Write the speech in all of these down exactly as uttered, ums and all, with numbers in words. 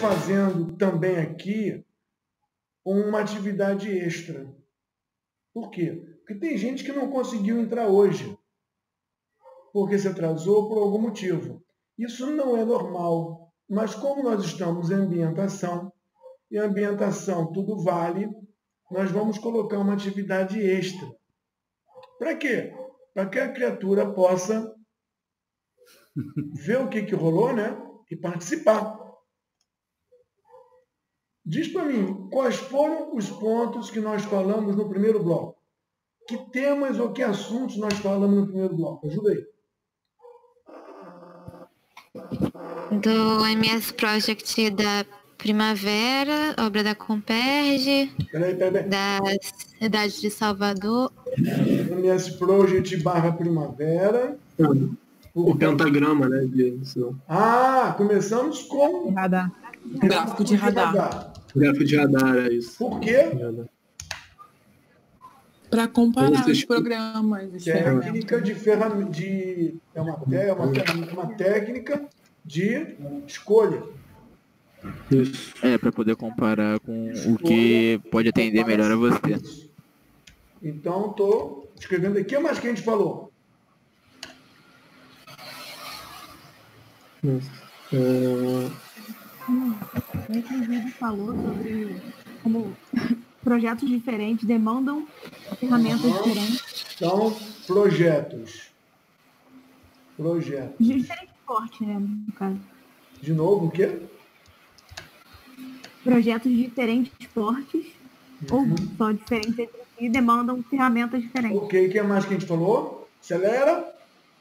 fazendo também aqui uma atividade extra. Por quê? Porque tem gente que não conseguiu entrar hoje, porque se atrasou por algum motivo. Isso não é normal, mas como nós estamos em ambientação, e ambientação tudo vale, nós vamos colocar uma atividade extra. Para quê? Para que a criatura possa ver o que, que rolou, né? E participar. Diz para mim, quais foram os pontos que nós falamos no primeiro bloco? Que temas ou que assuntos nós falamos no primeiro bloco? Ajuda aí. Do M S Project da Primavera, obra da Comperge, Peraí, peraí, peraí. da cidade de Salvador. M S Project barra Primavera. O pentagrama, né? De... Ah, começamos com... Radar. Gráfico de radar. radar. Gráfico de radar, é isso. Por quê? Para comparar Vocês- os programas. os Técnica ferramentas. de ferramenta. De... É, uma, é uma, é uma técnica de escolha. Isso. É, para poder comparar com o que pode atender melhor a você. Então, estou escrevendo aqui. O que mais que a gente falou? É, Esse vídeo falou sobre como projetos diferentes demandam ferramentas diferentes, Então, projetos. Projetos. de diferente porte, né, no caso. De novo, o quê? Projetos de diferentes portes, ou só diferentes entre si, e demandam ferramentas diferentes. Ok, o que mais que a gente falou? Acelera.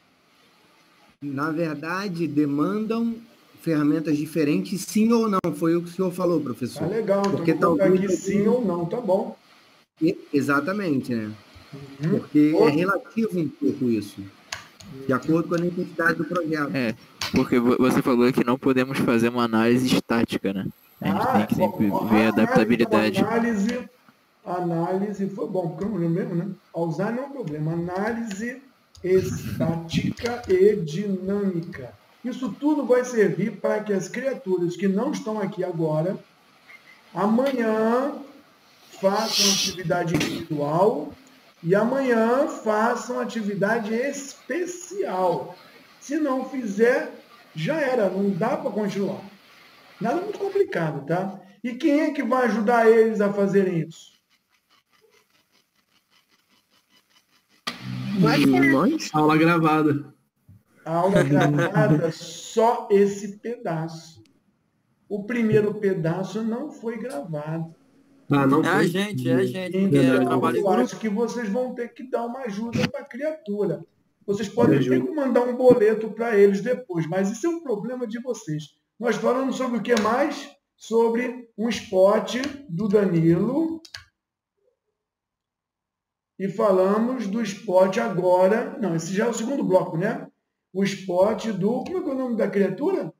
Na verdade, demandam ferramentas diferentes, sim ou não? Foi o que o senhor falou, Tá professor. legal. Então, Porque vou botar talvez- aqui sim ou não, tá bom. E- Exatamente, né? Uhum. Porque é Outro. relativo um pouco isso, de acordo com a necessidade do projeto. É, porque vo- você falou que não podemos fazer uma análise estática, né? A gente Ah, tem que sempre bom, ver a análise- adaptabilidade. Análise, análise, foi bom, porque eu não lembro mesmo, né? Alzheimer não é um problema. Análise estática e dinâmica. Isso tudo vai servir para que as criaturas que não estão aqui agora, amanhã façam atividade individual e amanhã façam atividade especial. Se não fizer, já era, não dá para continuar. Nada muito complicado, tá? E quem é que vai ajudar eles a fazerem isso? Nós? Aula gravada. A aula gravada, só esse pedaço. O primeiro pedaço não foi gravado. Ah, não É a foi? gente, é a gente. Porque é Então, trabalho em eu grupo. acho que vocês vão ter que dar uma ajuda para a criatura. Vocês podem Ajuda. ter que mandar um boleto para eles depois, mas isso é um problema de vocês. Nós falamos sobre o que mais? Sobre um spot do Danilo. E falamos do spot agora. Não, esse já é o segundo bloco, né? O spot do. Como é que é o nome da criatura?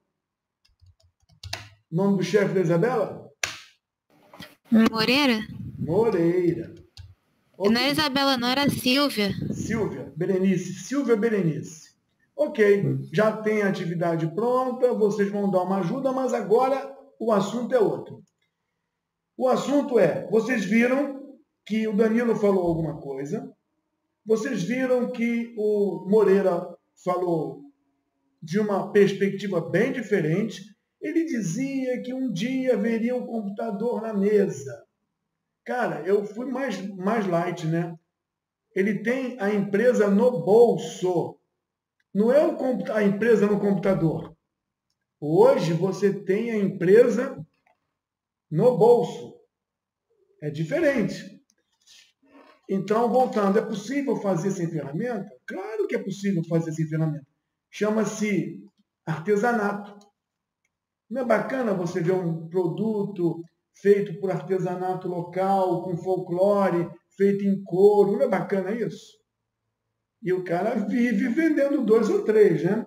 O nome do chefe da Isabela? Moreira? Moreira. Não era Isabela, não, era Silvia. Silvia, Berenice, Silvia Berenice. Ok, já tem a atividade pronta, vocês vão dar uma ajuda, mas agora o assunto é outro. O assunto é, vocês viram que o Danilo falou alguma coisa, vocês viram que o Moreira falou de uma perspectiva bem diferente. Ele dizia que um dia haveria um computador na mesa. Cara, eu fui mais, mais light, né? Ele tem a empresa no bolso. Não é o, a empresa no computador. Hoje você tem a empresa no bolso. É diferente. Então, voltando, é possível fazer sem ferramenta? Claro que é possível fazer sem ferramenta. Chama-se artesanato. Não é bacana você ver um produto feito por artesanato local, com folclore, feito em couro? Não é bacana isso? E o cara vive vendendo dois ou três, né?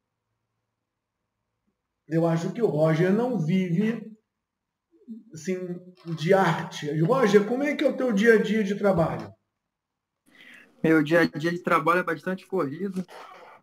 Eu acho que o Roger não vive assim, de arte. Roger, como é que é o teu dia a dia de trabalho? Meu dia a dia de trabalho é bastante corrido.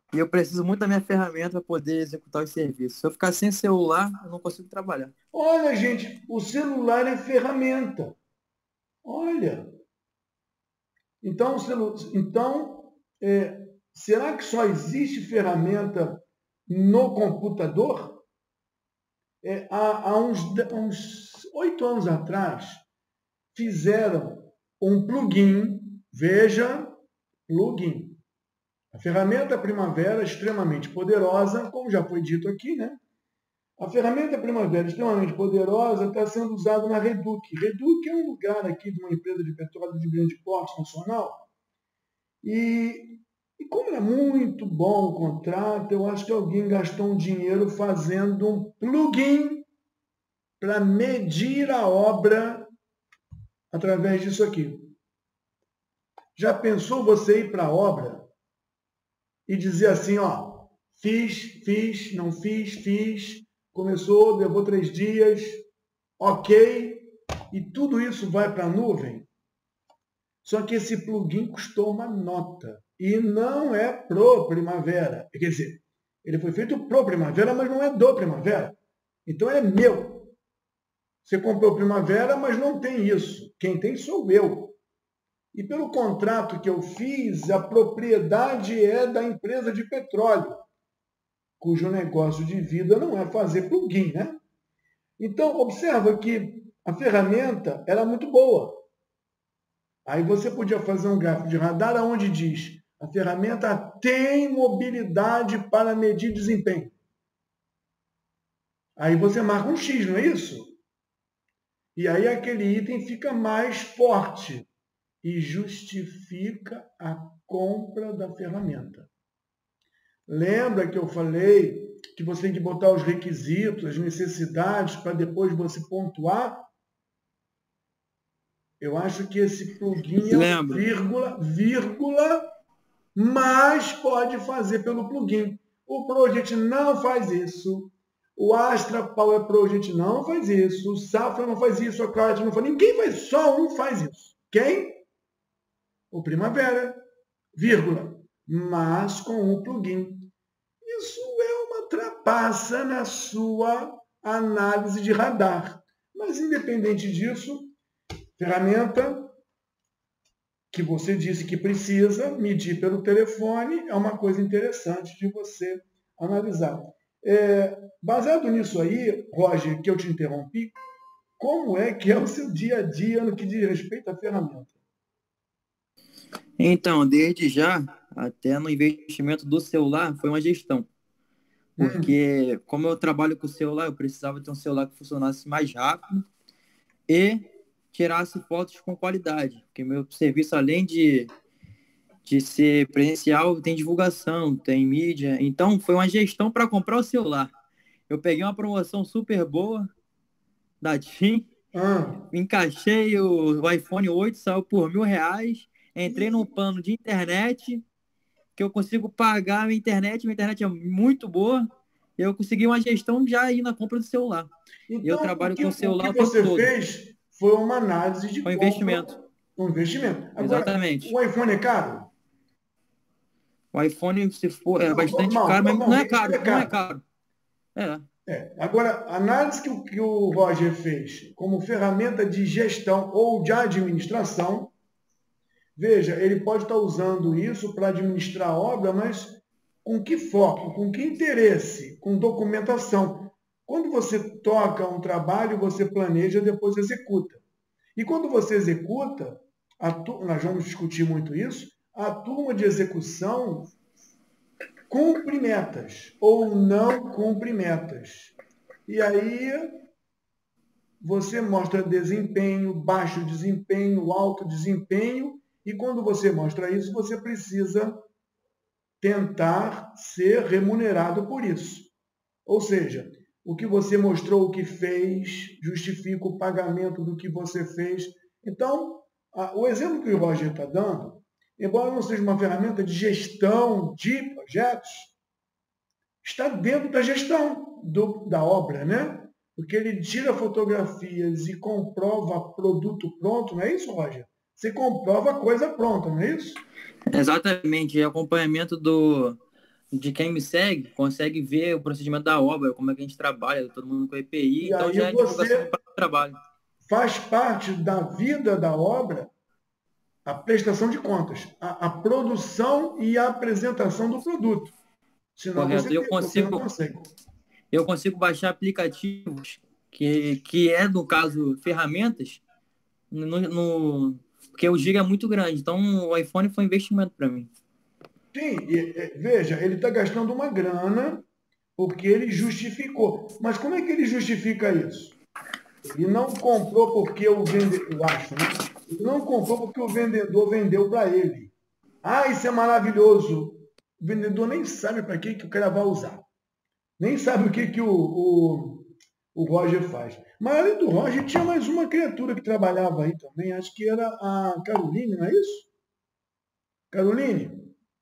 E eu preciso muito da minha ferramenta para poder executar os serviços. Se eu ficar sem celular, eu não consigo trabalhar. Olha, gente, o celular é ferramenta. Olha. Então, o celu... então é... será que só existe ferramenta no computador? É, há, há uns, uns oito anos atrás, fizeram um plugin, veja, plugin. A ferramenta Primavera é extremamente poderosa, como já foi dito aqui, né? A ferramenta Primavera extremamente poderosa está sendo usada na Reduc. Reduc é um lugar aqui de uma empresa de petróleo de grande porte nacional. E, e como é muito bom o contrato, eu acho que alguém gastou um dinheiro fazendo um plugin para medir a obra através disso aqui. Já pensou você ir para a obra e dizer assim, ó, fiz, fiz, não fiz, fiz, começou, levou três dias, ok, e tudo isso vai para a nuvem? Só que esse plugin custou uma nota. E não é pro Primavera. Quer dizer, ele foi feito pro Primavera, mas não é do Primavera. Então ele é meu. Você comprou Primavera, mas não tem isso. Quem tem sou eu. E pelo contrato que eu fiz, a propriedade é da empresa de petróleo, cujo negócio de vida não é fazer plugin, né? Então, observa que a ferramenta era muito boa. Aí você podia fazer um gráfico de radar onde diz a ferramenta tem mobilidade para medir desempenho. Aí você marca um X, não é isso? E aí aquele item fica mais forte e justifica a compra da ferramenta. Lembra que eu falei que você tem que botar os requisitos, as necessidades, para depois você pontuar? Eu acho que esse plugin é um vírgula, vírgula, mas pode fazer pelo plugin. O Project não faz isso. O Astra Power Project não faz isso. O Safra não faz isso. A Clarity não faz. Ninguém faz, só um faz isso. Quem? O Primavera, vírgula, mas com o plugin. Isso é uma trapaça na sua análise de radar. Mas, independente disso, ferramenta que você disse que precisa medir pelo telefone é uma coisa interessante de você analisar. É, baseado nisso aí, Roger, que eu te interrompi, como é que é o seu dia a dia no que diz respeito à ferramenta? Então, desde já, até no investimento do celular, foi uma gestão. Porque, como eu trabalho com o celular, eu precisava ter um celular que funcionasse mais rápido e tirasse fotos com qualidade. Porque meu serviço, além de, de ser presencial, tem divulgação, tem mídia. Então, foi uma gestão para comprar o celular. Eu peguei uma promoção super boa da TIM, ah. encaixei o, o iPhone oito, saiu por mil reais. Entrei num plano de internet, que eu consigo pagar a minha internet, minha internet é muito boa, e eu consegui uma gestão já aí na compra do celular. Então, e eu trabalho que, com o celular o que você todo. fez foi uma análise de foi um investimento. Um investimento. Agora, exatamente. O iPhone é caro? O iPhone, se for, é não, bastante normal, caro, mas não é caro, é caro. Não é caro. É. É. Agora, a análise que o, que o Roger fez como ferramenta de gestão ou de administração, veja, ele pode estar usando isso para administrar a obra, mas com que foco, com que interesse, com documentação. Quando você toca um trabalho, você planeja, depois executa. E quando você executa, a tu... nós vamos discutir muito isso, a turma de execução cumpre metas ou não cumpre metas. E aí você mostra desempenho, baixo desempenho, alto desempenho, e quando você mostra isso, você precisa tentar ser remunerado por isso. Ou seja, o que você mostrou, o que fez, justifica o pagamento do que você fez. Então, a, o exemplo que o Roger está dando, embora não seja uma ferramenta de gestão de projetos, está dentro da gestão do, da obra, né? Porque ele tira fotografias e comprova produto pronto, não é isso, Roger? Você comprova a coisa pronta, não é isso? Exatamente, é acompanhamento do, de quem me segue consegue ver o procedimento da obra, como é que a gente trabalha, todo mundo com E P I, E então aí já é você- divulgação do próprio trabalho. Faz parte da vida da obra a prestação de contas, a, a produção e a apresentação do produto. Senão Correto. você, Eu você consigo- não consegue. Eu consigo baixar aplicativos que, que é, no caso, ferramentas, no, no- porque o giga é muito grande, então o iPhone foi um investimento para mim. Sim, e, e, veja, ele está gastando uma grana porque ele justificou. Mas como é que ele justifica isso? Ele não comprou porque o vendedor, eu acho, né? Ele não comprou porque o vendedor vendeu para ele. Ah, isso é maravilhoso. O vendedor nem sabe para que, que o cara vai usar. Nem sabe o que, que o, o, o Roger faz. Mas além do Roger, tinha mais uma criatura que trabalhava aí também. Acho que era a Caroline, não é isso? Caroline?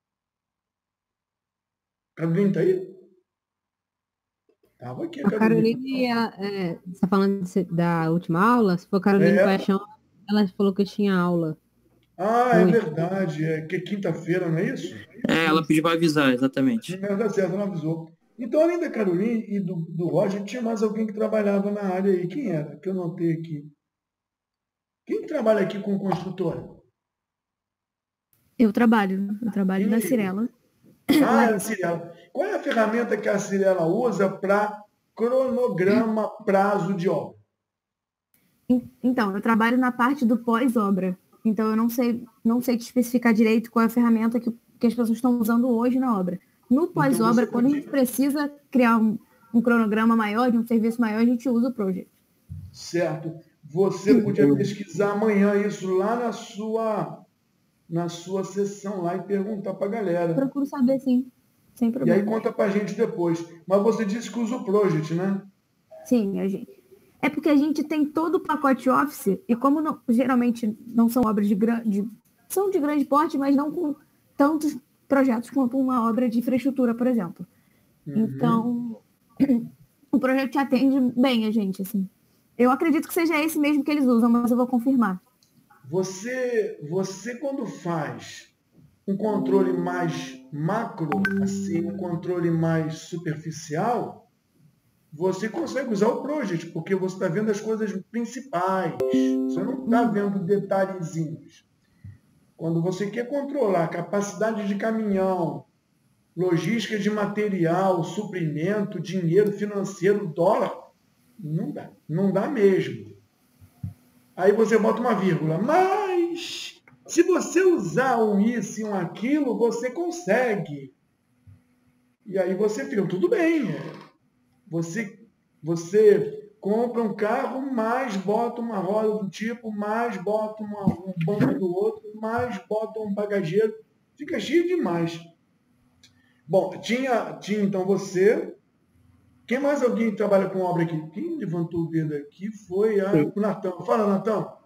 Caroline está aí? Estava aqui a A Caroline. Caroline, ela, é, você está falando de- da última aula? Se for Caroline É. Paixão, ela falou que tinha aula. Ah, é Oi. verdade. É que é quinta-feira, não é isso? É, ela pediu para avisar, exatamente. Não dá certo, não avisou. Então, além da Caroline e do, do Roger, tinha mais alguém que trabalhava na área aí. Quem era? Que eu notei aqui. Quem trabalha aqui com construtora? Eu trabalho, eu trabalho na Ih. Cirela. Ah, é a Cirela. Qual é a ferramenta que a Cirela usa para cronograma prazo de obra? En- Então, eu trabalho na parte do pós-obra. Então, eu não sei, não sei te especificar direito qual é a ferramenta que, que as pessoas estão usando hoje na obra. No pós-obra, você quando a podia- gente precisa criar um, um cronograma maior, de um serviço maior, a gente usa o Project. Certo. Você podia pesquisar amanhã isso lá na sua, na sua sessão lá e perguntar para a galera. Procuro saber, sim, sem E problema. aí conta para a gente depois. Mas você disse que usa o Project, né? Sim, a gente. É porque a gente tem todo o pacote Office, e como não- geralmente não são obras de grande. São de grande porte, mas não com tantos projetos quanto uma obra de infraestrutura, por exemplo. Então, o projeto atende bem a gente, assim. Eu acredito que seja esse mesmo que eles usam, mas eu vou confirmar. Você, você quando faz um controle mais macro, assim, um controle mais superficial, você consegue usar o Project, porque você está vendo as coisas principais. Você não está vendo detalhezinhos. Quando você quer controlar capacidade de caminhão, logística de material, suprimento, dinheiro financeiro, dólar, não dá. Não dá mesmo. Aí você bota uma vírgula. Mas, se você usar um isso e um aquilo, você consegue. E aí você fica, tudo bem. Você, você compra um carro, mais bota uma roda do tipo, mais bota uma, um banco do outro, mais bota um bagageiro. Fica cheio demais. Bom, tinha, tinha então você. Quem mais alguém que trabalha com obra aqui? Quem levantou o dedo aqui foi a, o Natão. Fala, Natão.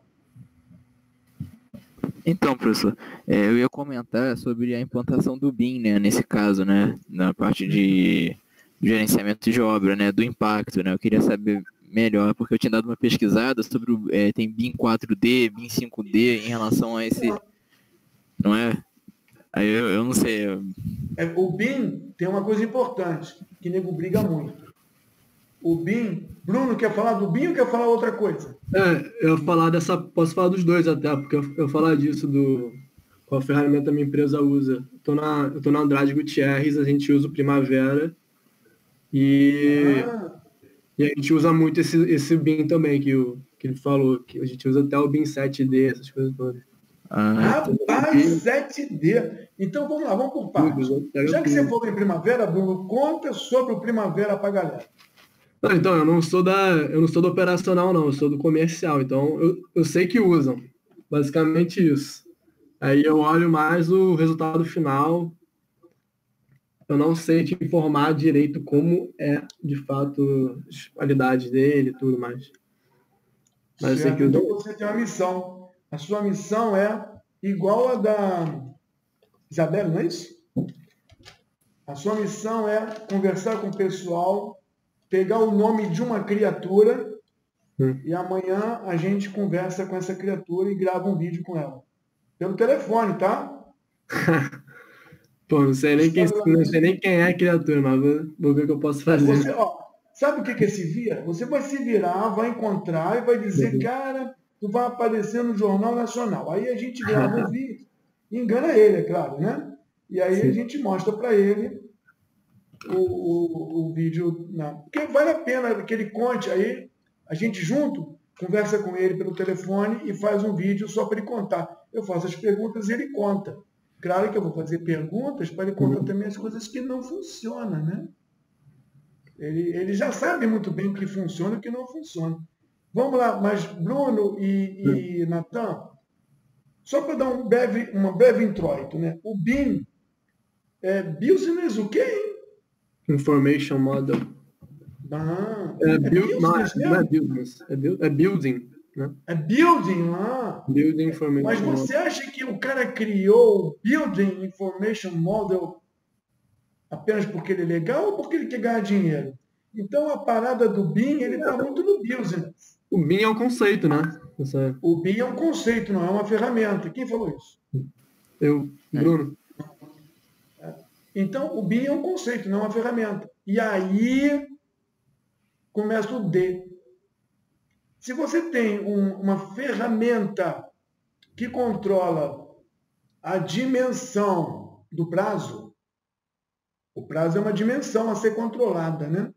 Então, professor, é, eu ia comentar sobre a implantação do B I M, né, nesse caso, né, na parte de gerenciamento de obra, né, do impacto, né, eu queria saber melhor, porque eu tinha dado uma pesquisada sobre, o, é, tem B I M quatro D, B I M cinco D em relação a esse, não é? Aí eu, eu não sei. Eu... É, o B I M tem uma coisa importante, que nego briga muito. O B I M, Bruno, quer falar do B I M ou quer falar outra coisa? É, eu falar dessa, posso falar dos dois até, porque eu, eu falar disso do qual ferramenta a minha empresa usa. Eu tô na, eu tô na Andrade Gutierrez, a gente usa o Primavera e, Ah, e a gente usa muito esse, esse B I M também, que, o, que ele falou, que a gente usa até o B I M sete D, essas coisas todas. Ah, rapaz, sete D. Então vamos lá, vamos por partes. Tudo, pega Já que tudo. você falou em Primavera, Bruno, conta sobre o Primavera para a galera. Não, então, eu não sou da, eu não sou do operacional, não, eu sou do comercial. Então, eu, eu sei que usam. Basicamente isso. Aí eu olho mais o resultado final. Eu não sei te informar direito como é, de fato, as qualidades dele e tudo mais. Mas eu sei Certo? que Então usa. você tem uma missão. A sua missão é igual a da Isabela, não é isso? A sua missão é conversar com o pessoal, pegar o nome de uma criatura Hum. e amanhã a gente conversa com essa criatura e grava um vídeo com ela. Pelo telefone, tá? Pô, não sei nem quem, não sei nem quem é a criatura, mas vou, vou ver o que eu posso fazer. Você, ó, sabe o que que é se vira? Você vai se virar, vai encontrar e vai dizer, Uhum. cara, tu vai aparecer no Jornal Nacional. Aí a gente grava um vídeo, engana ele, é claro, né? E aí a gente mostra para ele o, o, o vídeo. Não. Porque vale a pena que ele conte aí, a gente junto, conversa com ele pelo telefone e faz um vídeo só para ele contar. Eu faço as perguntas e ele conta. Claro que eu vou fazer perguntas para ele contar também as coisas que não funcionam, né? Ele, ele já sabe muito bem o que funciona e o que não funciona. Vamos lá, mas Bruno e, e Natan, só para dar um breve, uma breve introito, né? O B I M é business o quê, hein? Information Model. Ah, É, é build, não, é, business não é mesmo? business, é, build, é building, né? É building lá. Building Information Mas Model. você acha que o cara criou o Building Information Model apenas porque ele é legal ou porque ele quer ganhar dinheiro? Então a parada do B I M, ele está muito no business. O B I M é um conceito, né? Essa- O B I M é um conceito, não é uma ferramenta. Quem falou isso? Eu, Bruno. Então, o B I M é um conceito, não é uma ferramenta. E aí começa o D. Se você tem um- uma ferramenta que controla a dimensão do prazo, o prazo é uma dimensão a ser controlada, né?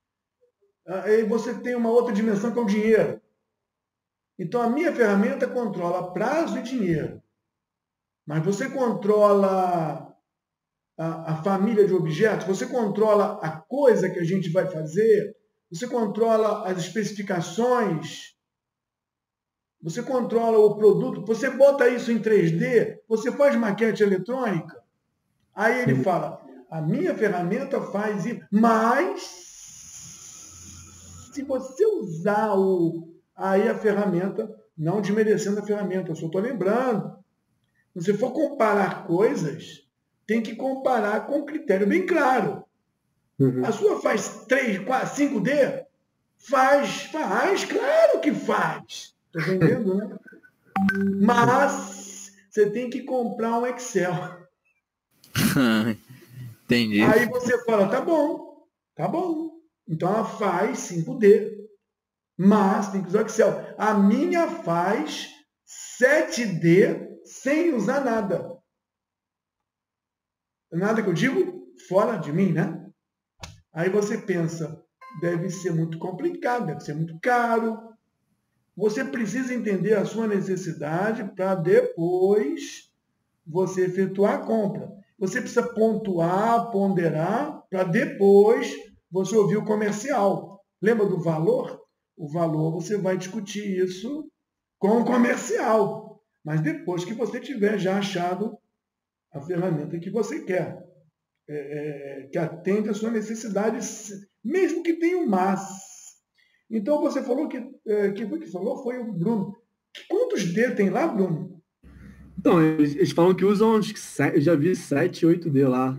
Aí você tem uma outra dimensão que é o dinheiro. Então, a minha ferramenta controla prazo e dinheiro. Mas você controla a, a família de objetos, você controla a coisa que a gente vai fazer, você controla as especificações, você controla o produto, você bota isso em três D, você faz maquete eletrônica. Aí ele fala, a minha ferramenta faz isso, mas se você usar o, aí a ferramenta, não desmerecendo a ferramenta, eu só estou lembrando, se você for comparar coisas, tem que comparar com um critério bem claro. Uhum. A sua faz três, quatro, cinco D? Faz, faz, claro que faz. Está entendendo, né? Mas você tem que comprar um Excel. Entendi. Aí você fala, tá bom, tá bom. Então ela faz cinco D. Mas tem que usar o Excel. A minha faz sete D sem usar nada. Nada que eu digo fora de mim, né? Aí você pensa, deve ser muito complicado, deve ser muito caro. Você precisa entender a sua necessidade para depois você efetuar a compra. Você precisa pontuar, ponderar, para depois você ouvir o comercial. Lembra do valor? O valor você vai discutir isso com o comercial. Mas depois que você tiver já achado a ferramenta que você quer, é, é, que atende a sua necessidade, mesmo que tenha um mas. Então você falou que, é, quem foi que falou? Foi o Bruno. Quantos D tem lá, Bruno? Então, eles, eles falam que usam, acho que sete, eu já vi sete, oito D lá.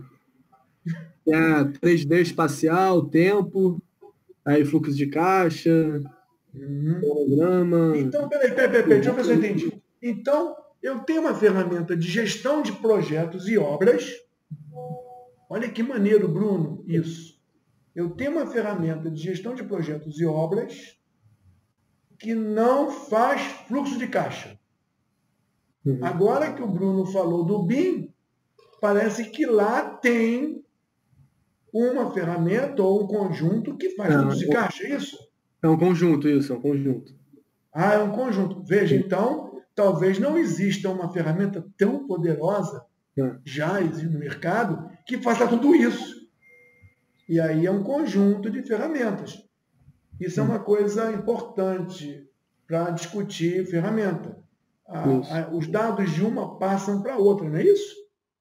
É três D espacial, tempo, aí fluxo de caixa, holograma. Então, peraí, peraí, peraí, deixa eu ver se eu entendi. Então, eu tenho uma ferramenta de gestão de projetos e obras. Olha que maneiro, Bruno, isso. Eu tenho uma ferramenta de gestão de projetos e obras que não faz fluxo de caixa. Uhum. Agora que o Bruno falou do B I M, parece que lá tem uma ferramenta ou um conjunto que faz É, fluxo de o- caixa, é isso? É um conjunto, isso, é um conjunto. Ah, é um conjunto. Veja, então, talvez não exista uma ferramenta tão poderosa, É. já existe no mercado, que faça tudo isso. E aí é um conjunto de ferramentas. Isso é uma coisa importante para discutir ferramenta. A- Isso. a- os dados de uma passam para a outra, não é isso?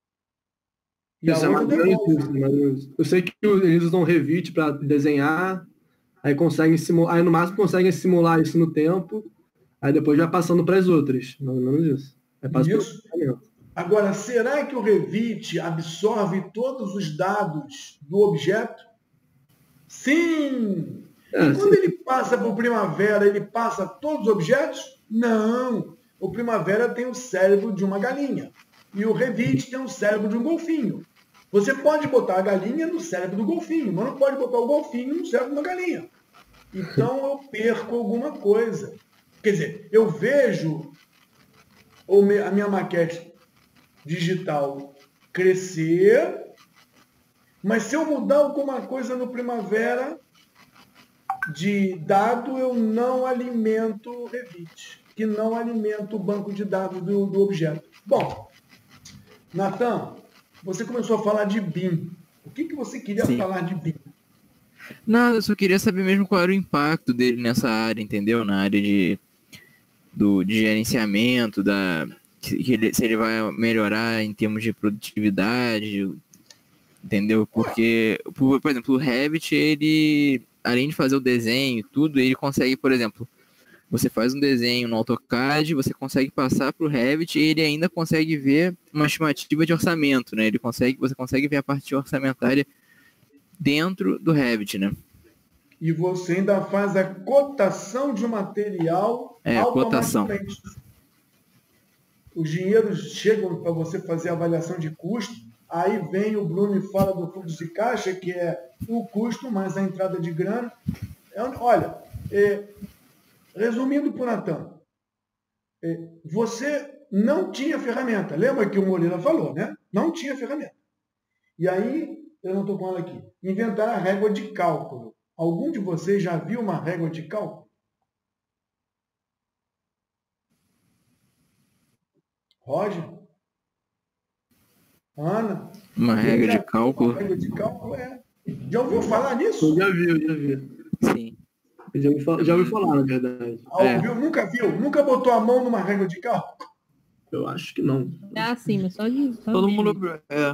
E Isso a é mais outra ou menos devolve. isso, mais ou menos isso. Eu sei que eles usam Revit para desenhar, aí conseguem simular, aí no máximo conseguem simular isso no tempo, aí depois vai passando para as outras, mais ou menos isso. Aí passa pelo Isso. ferramenta. Agora, será que o Revit absorve todos os dados do objeto? Sim! É, E quando sim. ele passa para o Primavera, ele passa todos os objetos? Não! O Primavera tem o cérebro de uma galinha. E o Revit tem o cérebro de um golfinho. Você pode botar a galinha no cérebro do golfinho, mas não pode botar o golfinho no cérebro da galinha. Então eu perco alguma coisa. Quer dizer, eu vejo a minha maquete digital crescer, mas se eu mudar alguma coisa no Primavera de dado, eu não alimento o Revit, que não alimento o banco de dados do, do objeto. Bom, Natan, você começou a falar de B I M. O que, que você queria Sim. falar de B I M? Nada, eu só queria saber mesmo qual era o impacto dele nessa área, entendeu? Na área de, do, de gerenciamento, da, que ele, se ele vai melhorar em termos de produtividade, entendeu? Porque, por, por exemplo, o Revit, ele, além de fazer o desenho e tudo, ele consegue, por exemplo, você faz um desenho no AutoCAD, você consegue passar para o Revit e ele ainda consegue ver uma estimativa de orçamento, né? Ele consegue, você consegue ver a parte orçamentária dentro do Revit, né? E você ainda faz a cotação de material É, a cotação. automaticamente. Os dinheiros chegam para você fazer a avaliação de custo, aí vem o Bruno e fala do fluxo de caixa, que é o custo mais a entrada de grana. É, olha, é, resumindo por Natan, é, você não tinha ferramenta. Lembra que o Moreira falou, né? Não tinha ferramenta. E aí, eu não estou com ela aqui, inventaram a régua de cálculo. Algum de vocês já viu uma régua de cálculo? Roger? Ana? Uma regra Já de cálculo. Uma régua de cálculo é. Já ouviu falar nisso? Eu já vi, eu já vi. Sim. Eu já ouvi falar, já ouvi falar, na verdade. Ah, É. ouviu? Nunca viu? Nunca botou a mão numa régua de cálculo? Eu acho que não. Tá acima, só de. Só Todo de- mundo. É.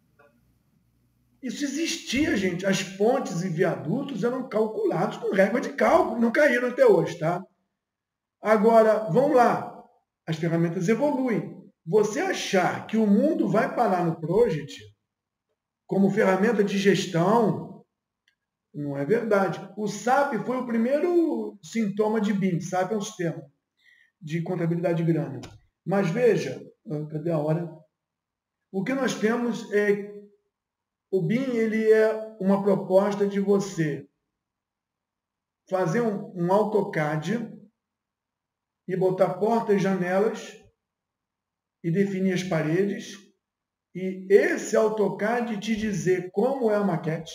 Isso existia, gente. As pontes e viadutos eram calculados com régua de cálculo. Não caíram até hoje, tá? Agora, vamos lá. As ferramentas evoluem. Você achar que o mundo vai parar no Project como ferramenta de gestão, não é verdade. O S A P foi o primeiro sintoma de B I M. S A P é um sistema de contabilidade de grana. Mas veja, ah, cadê a hora? O que nós temos é o B I M, ele é uma proposta de você fazer um, um AutoCAD e botar portas e janelas e definir as paredes, e esse AutoCAD te dizer como é a maquete,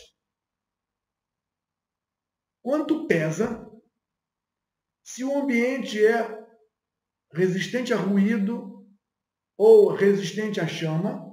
quanto pesa, se o ambiente é resistente a ruído ou resistente à chama.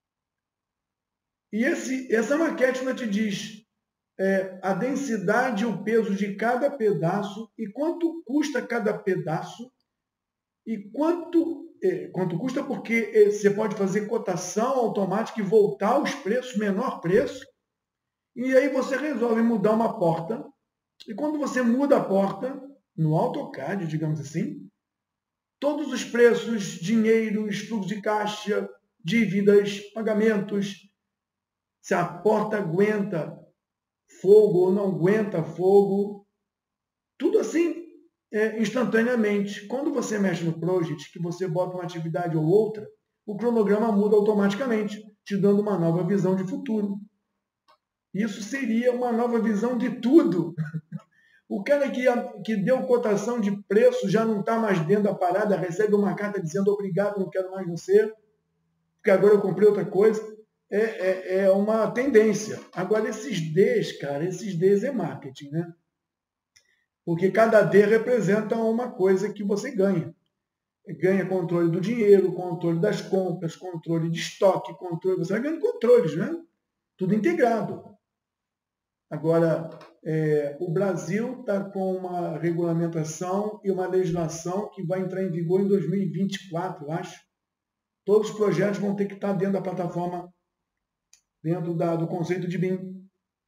E esse, essa maquete ainda te diz é, a densidade e o peso de cada pedaço e quanto custa cada pedaço e quanto, é, quanto custa, porque é, você pode fazer cotação automática e voltar os preços, menor preço, e aí você resolve mudar uma porta. E quando você muda a porta, no AutoCAD, digamos assim, todos os preços, dinheiros, fluxo de caixa, dívidas, pagamentos, se a porta aguenta fogo ou não aguenta fogo, tudo assim é, instantaneamente. Quando você mexe no Project, que você bota uma atividade ou outra, o cronograma muda automaticamente, te dando uma nova visão de futuro. Isso seria uma nova visão de tudo. O cara que, que deu cotação de preço já não está mais dentro da parada, recebe uma carta dizendo obrigado, não quero mais você, porque agora eu comprei outra coisa. É, é, é uma tendência. Agora, esses Ds, cara, esses Ds é marketing, né? Porque cada D representa uma coisa que você ganha. Ganha controle do dinheiro, controle das compras, controle de estoque, controle. Você vai ganhando controles, né? Tudo integrado. Agora, é, o Brasil está com uma regulamentação e uma legislação que vai entrar em vigor em dois mil e vinte e quatro, eu acho. Todos os projetos vão ter que estar dentro da plataforma, dentro da, do conceito de B I M,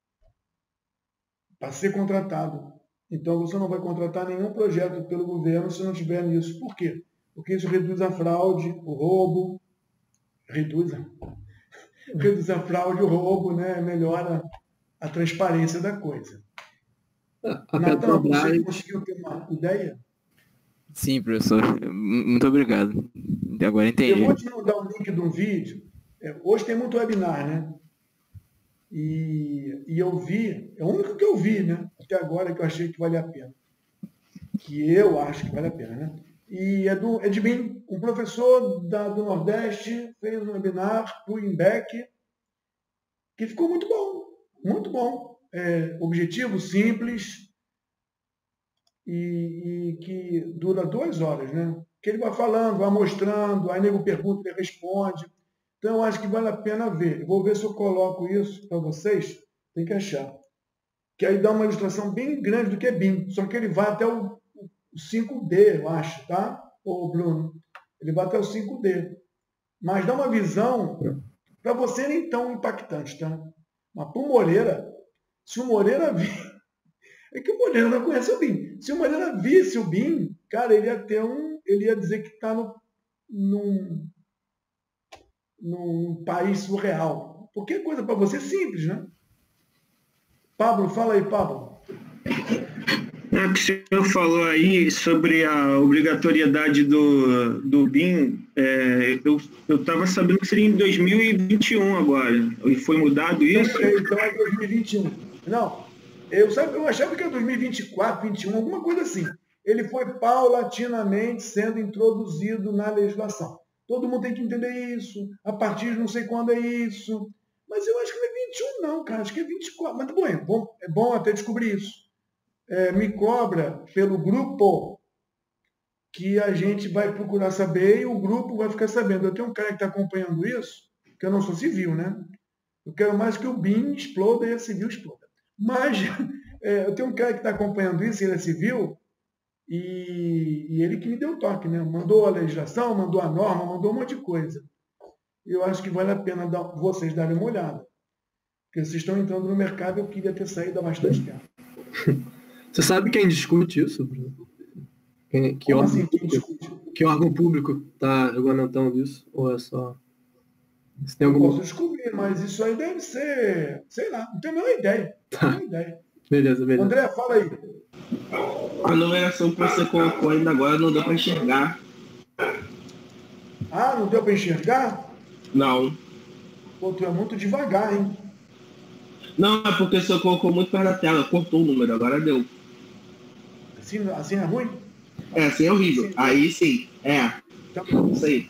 para ser contratado. Então, você não vai contratar nenhum projeto pelo governo se não tiver nisso. Por quê? Porque isso reduz a fraude, o roubo, reduz a, reduz a fraude, o roubo, né? Melhora a transparência da coisa. A Natan, você Petrobras, conseguiu ter uma ideia? Sim, professor. M- Muito obrigado. Agora Eu entendi. vou te mandar o link de um vídeo. É, hoje tem muito webinar, né? E, e eu vi, é o único que eu vi, né? Até agora que eu achei que vale a pena. Que eu acho que vale a pena, né? E é, do, é de mim, um professor da, do Nordeste fez um webinar para o INBEC, que ficou muito bom, muito bom. É, objetivo, simples, e, e que dura duas horas, né? Que ele vai falando, vai mostrando, aí nego pergunta, ele responde. Então, eu acho que vale a pena ver. Eu vou ver se eu coloco isso para vocês, tem que achar. Que aí dá uma ilustração bem grande do que é B I M, só que ele vai até o o cinco D, eu acho, tá? Ô, Bruno, ele vai até o cinco D. Mas dá uma visão, para você nem tão impactante, tá? Mas para o Moreira, se o Moreira vir, é que o Moreira não conhece o B I M. Se o Moreira visse o B I M, cara, ele ia ter um, ele ia dizer que está no, num, num país surreal. Porque é coisa para você simples, né? Pablo, fala aí, Pablo. É que o senhor falou aí sobre a obrigatoriedade do, do B I M, é, eu estava sabendo que seria em dois mil e vinte e um agora, e foi mudado isso? Então é dois mil e vinte e um. Não, eu, sabe, eu achava que era dois mil e vinte e quatro, vinte e um, alguma coisa assim. Ele foi paulatinamente sendo introduzido na legislação. Todo mundo tem que entender isso, a partir de não sei quando é isso. Mas eu acho que não é vinte e um não, cara, acho que é vinte e quatro. Mas bom, é bom, é bom até descobrir isso. É, me cobra pelo grupo que a gente vai procurar saber e o grupo vai ficar sabendo. Eu tenho um cara que está acompanhando isso, que eu não sou civil, né? Eu quero mais que o B I M exploda e a civil exploda. Mas é, eu tenho um cara que está acompanhando isso, ele é civil, e, e ele que me deu o toque, né? Mandou a legislação, mandou a norma, mandou um monte de coisa. Eu acho que vale a pena dar, vocês darem uma olhada. Porque vocês estão entrando no mercado, eu queria ter saído há bastante tempo. Você sabe quem discute isso, Bruno? Quem, que, órgão assim, quem público, que órgão público está regulamentando isso? Ou é só... Você tem eu alguma... posso descobrir, mas isso aí deve ser... Sei lá, não tenho a menor ideia. Tá. Não tenho ideia. Beleza, beleza. André, fala aí. A numeração que você colocou ainda agora não deu para enxergar. Ah, não deu para enxergar? Não. Pô, tu é muito devagar, hein? Não, é porque você colocou muito perto da tela, cortou o número, agora deu. Assim, assim é ruim? É, assim é horrível. Assim, aí sim, é. Então, isso aí.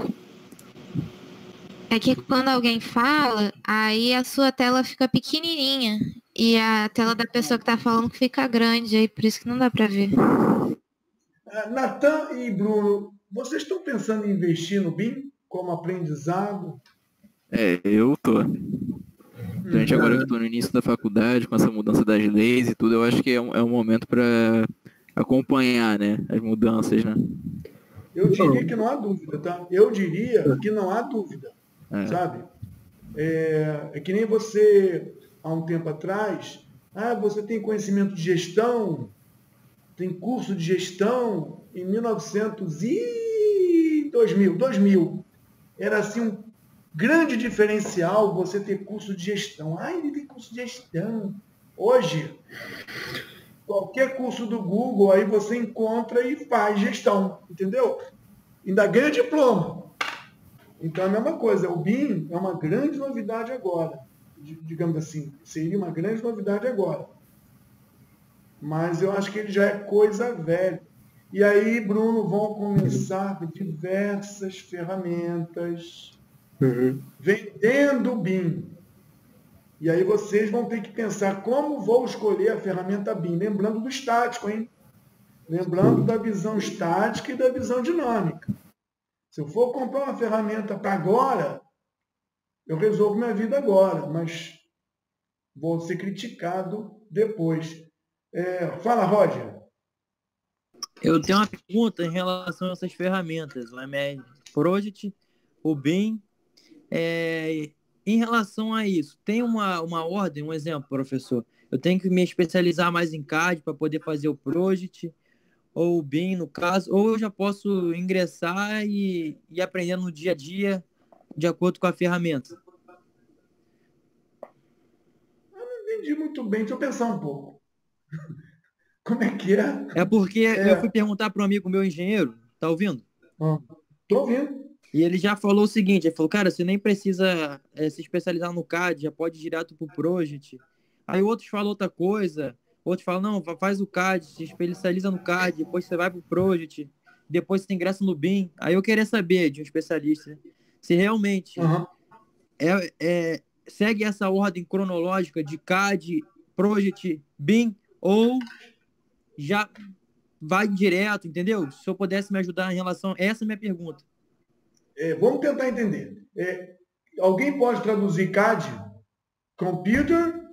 É que quando alguém fala, aí a sua tela fica pequenininha. E a tela da pessoa que tá falando fica grande, aí por isso que não dá para ver. Natan e Bruno, vocês estão pensando em investir no B I M como aprendizado? É, eu tô. Gente, agora que eu tô no início da faculdade, com essa mudança das leis e tudo, eu acho que é um, é um momento para acompanhar, né, as mudanças, né? Eu diria que não há dúvida, tá? Eu diria que não há dúvida, É. sabe? É, é que nem você, há um tempo atrás, ah, você tem conhecimento de gestão, tem curso de gestão em mil e novecentos e dois mil, dois mil. Era assim um grande diferencial você ter curso de gestão. Ah, ele tem curso de gestão. Hoje, qualquer curso do Google, aí você encontra e faz gestão, entendeu? Ainda ganha diploma. Então, é a mesma coisa. O B I M é uma grande novidade agora. Digamos assim, seria uma grande novidade agora. Mas eu acho que ele já é coisa velha. E aí, Bruno, vão começar diversas ferramentas Uhum. vendendo o B I M. E aí vocês vão ter que pensar como vou escolher a ferramenta B I M, lembrando do estático, hein? Lembrando da visão estática e da visão dinâmica. Se eu for comprar uma ferramenta para agora, eu resolvo minha vida agora, mas vou ser criticado depois. É, fala, Roger. Eu tenho uma pergunta em relação a essas ferramentas, o M S Project, o B I M. É, em relação a isso, tem uma, uma ordem, um exemplo, professor? Eu tenho que me especializar mais em C A D para poder fazer o Project, ou o B I M, no caso, ou eu já posso ingressar e ir aprendendo no dia a dia, de acordo com a ferramenta? Eu não entendi muito bem, deixa eu pensar um pouco. Como é que é? É porque É. eu fui perguntar para um amigo meu engenheiro, tá ouvindo? Estou ouvindo. E ele já falou o seguinte, ele falou, cara, você nem precisa é, se especializar no C A D, já pode ir direto pro Project. Aí outros falam outra coisa, outros falam, não, faz o C A D, se especializa no C A D, depois você vai pro Project, depois você ingressa no B I M. Aí eu queria saber de um especialista se realmente Uhum. é, é, segue essa ordem cronológica de C A D, Project, B I M, ou já vai direto, entendeu? Se eu pudesse me ajudar em relação... Essa é a minha pergunta. É, vamos tentar entender. É, alguém pode traduzir C A D? Computer?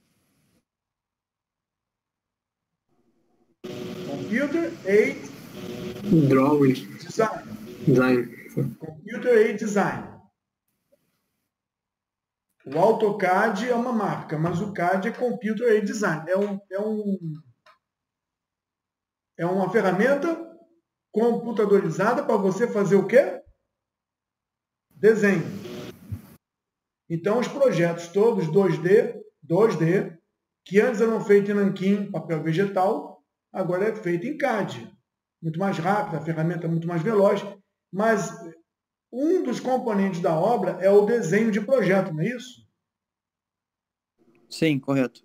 Computer Aid Drawing. Design. Design. Computer Aid Design. O AutoCAD é uma marca, mas o C A D é Computer Aid Design. É, um, é, um, é uma ferramenta computadorizada para você fazer o quê? Desenho. Então, os projetos todos dois D, dois D, que antes eram feitos em nanquim, papel vegetal, agora é feito em C A D. Muito mais rápido, a ferramenta é muito mais veloz, mas um dos componentes da obra é o desenho de projeto, não é isso? Sim, correto.